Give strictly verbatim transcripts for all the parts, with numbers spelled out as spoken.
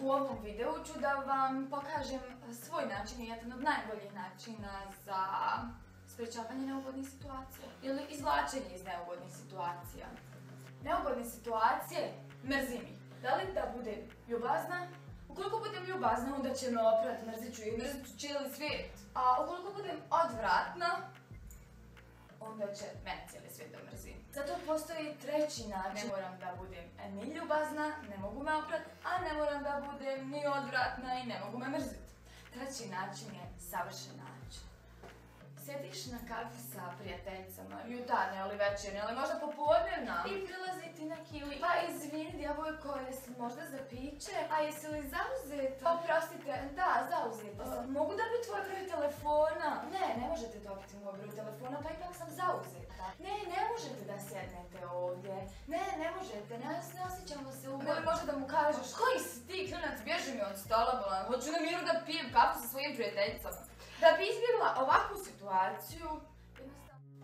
U ovom videu ću da vam pokažem svoj način i jedan od najboljih načina za sprečavanje neugodnih situacija ili izvlačenje iz neugodnih situacija. Neugodne situacije, mrzim ih. Da li da budem ljubazna? Ukoliko budem ljubazna, onda će me oprat, mrzit ću i mrzit ću cijeli svijet. A ukoliko budem odvratna, onda će mene cijeli svijet da mrzim. Zato postoji treći način. Ne moram da budem ni ljubazna, ne mogu me oprat, a ne moram da budem ni odvratna i ne mogu me mrzit. Treći način je savršen način. Sjediš na kafi sa prijateljicama, jutarnje ili večernje, ali možda popodnevna. I prilazi ti neki lik. Pa izvini djevojko, jesi možda za piće? A jesi li zauzeta? Oprostite, da, zauzeta sam. Mogu dobiti tvoj broj telefona? Ne, ne možete dobiti moj broj telefona, pa ipak sam zauzeta. Ne, ne možete da sjednete ovdje. Ne, ne možete, ne, ne osjećamo se ugodno. Ili možda da mu kažeš, koji si ti, klinac, bježi mi od stola, bolan, hoću na miru da pijem kafu sa svojim prijateljicama. Da bi izbjegla ovakvu situaciju, jednostavno...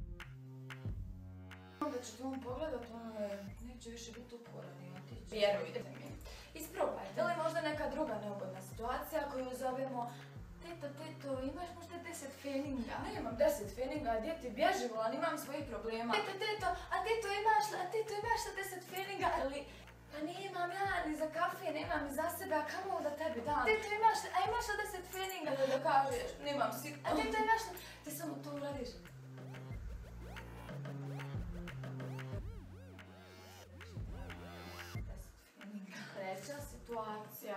Onda ćete on pogledat, ono je, neće više biti uporan i otići. Vjerujte mi. Isprobajte. Ili možda neka druga neugodna situacija koju zovemo Teto, teto, imaš možda deset feninga? Nemam deset feninga, djeti bježi volan, imam svojih problema. Teto, teto, a teto imaš li, a teto imaš li deset feninga? Ali... Pa nemam ja ni za kafe, nemam ni za sebe, a kamo da tebi dam? Teto imaš li, a imaš li deset feninga da da kažeš? Nemam si. A teto imaš li, ti samo to uradiš. Treća situacija.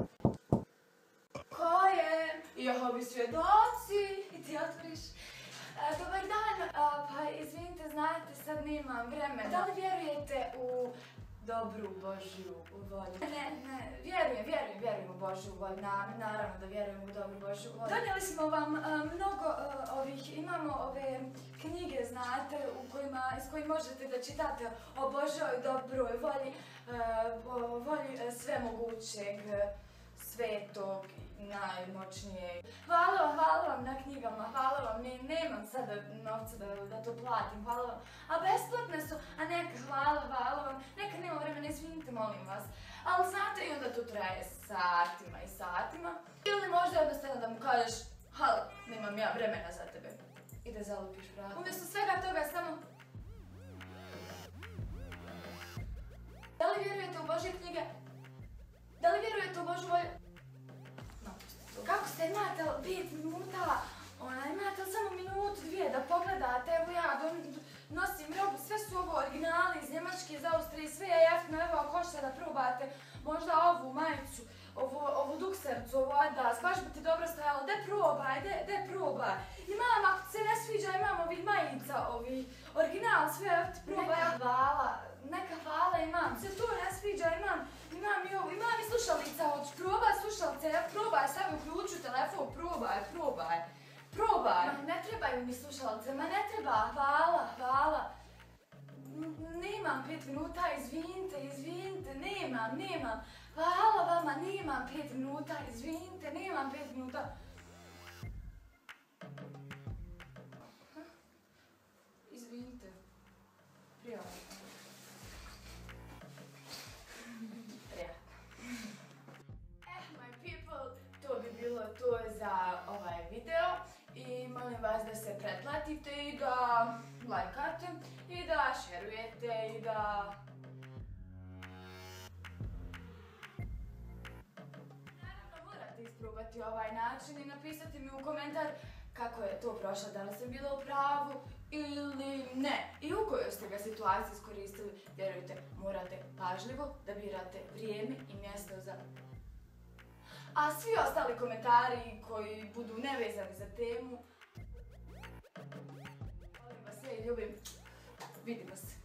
Ko je? Jehovi svjedoci. I ti otvoriš. E, dobar dan, a, pa izvinite, znate, sad nemam vremena. Da li vjerujete u dobru Božju volju? Ne, ne, vjerujem, vjerujem, vjerujem u Božju volju, na, naravno da vjerujem u dobru Božju volju. Donijeli smo vam uh, mnogo uh, ovih, imamo ove knjige, znate, u kojima, s kojima možete da čitate o Božjoj dobroj volji, uh, o volji uh, svemogućeg, uh, svetog, najmoćnijeg. Hvala vam, hvala vam na knjigama, hvala vam, ne, nemam sada novca da, da to platim, hvala vam. A besplatne su, a neka, hvala, hvala vam, neka nema vremena, izvinite, molim vas. Ali znate, i onda to traje satima i satima. Ili možda jednostavno da mu kažeš, halo, nemam ja vremena za tebe. I da zalupiš vrata. Umjesto svega toga samo... Da li vjerujete u Božje knjige? Da li vjerujete u Božju volju? Kako ste, imate pet minuta, ona, imate samo minutu, dvije da pogledate, evo ja nosim robu, sve su ovo originali iz Njemačke, iz Austrije, sve je jeftino, evo ako hoćete da probate, možda ovu majicu, ovu, ovu duksercu, ovo Adidas, baš bi ti dobro stajalo, de probaj, de, de probaj. Imam, ako se ne sviđa, imam ovih majica, ovih original, sve, evo ti probaj. Neka hvala, neka hvala imam, se to ne sviđa, imam, imam i ovo, imam i slušalica, hoću probaj slušalice, evo probaj, stavi uključu telefon, probaj, probaj, probaj. Ma ne trebaju mi slušalice, ma ne treba, hvala, hvala. Nemam pet minuta, izvinite, izvinite, nemam, nemam. Hvala vama, nemam pet minuta, izvinite, nemam pet minuta. Izvinite, prijavno. To bi bilo to za ovaj video i molim vas da se pretplatite i da lajkate i da šerujete i da... Naravno morate isprobati ovaj način i napisati mi u komentar kako je to prošlo, da li sam bila u pravu ili ne. I u kojoj ste ga situaciji iskoristili, vjerujte, morate pažljivo da birate vrijeme i mjesto za... A svi ostali komentari koji budu nevezani za temu, volim vas sve i ljubim, vidimo se.